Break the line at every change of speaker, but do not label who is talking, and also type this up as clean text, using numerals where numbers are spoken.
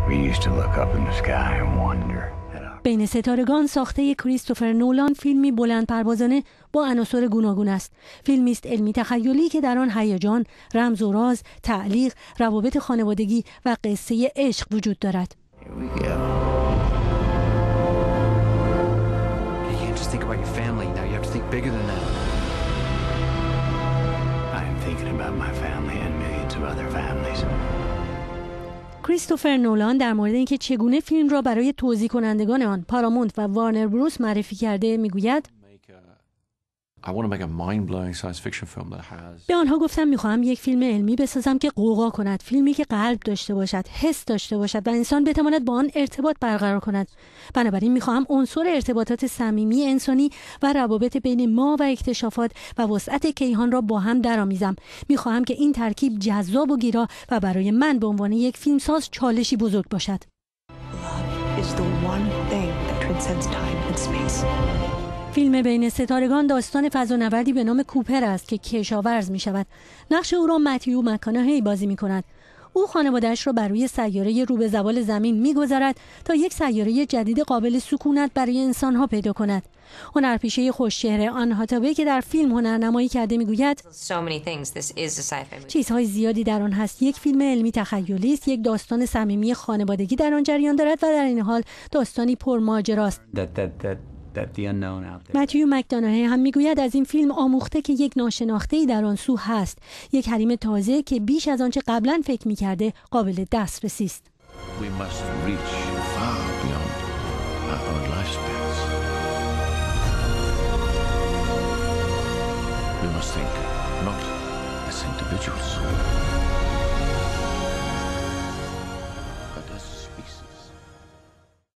بین ستارگان ساخته کریستوفر نولان فیلمی بلند پروازانه با عناصر گوناگون است. فیلمی است علمی تخیلی که در آن هیجان، رمز و راز، تعلیق، روابط خانوادگی و قصه عشق وجود دارد. کریستوفر نولان در مورد اینکه چگونه فیلم را برای توزیع کنندگان آن پارامونت و وارنر بروس معرفی کرده میگوید: به آنها گفتم میخواهم یک فیلم علمی بسازم که غوغا کند، فیلمی که قلب داشته باشد، حس داشته باشد و انسان بتواند با آن ارتباط برقرار کند. بنابراین میخواهم عنصر ارتباطات صمیمی انسانی و روابط بین ما و اکتشافات و وسعت کیهان را با هم درآمیزم. میخواهم که این ترکیب جذاب و گیرا و برای من به عنوان یک فیلمساز چالشی بزرگ باشد. فیلم بین ستارگان داستان فضانوردی به نام کوپر است که کشاورز می شود. نقش او را متیو مک‌کاناهی بازی می کند. او خانواده‌اش را بر روی سیاره رو به زوال زمین می گذارد تا یک سیاره جدید قابل سکونت برای انسان‌ها پیدا کند. هنرپیشه خوش‌چهره آن هاتاوی که در فیلم هنرنمایی کرده میگوید: چیزهای زیادی در آن هست. یک فیلم علمی تخیلی است، یک داستان صمیمی خانوادگی در آن جریان دارد و در این حال داستانی پرماجراست. متیو مک‌کاناهی هم میگوید از این فیلم آموخته که یک ناشناخته‌ای در آن سو هست، یک حریم تازه که بیش از آنچه قبلا فکر می‌کرده قابل دسترسی است.
We must think not as individuals.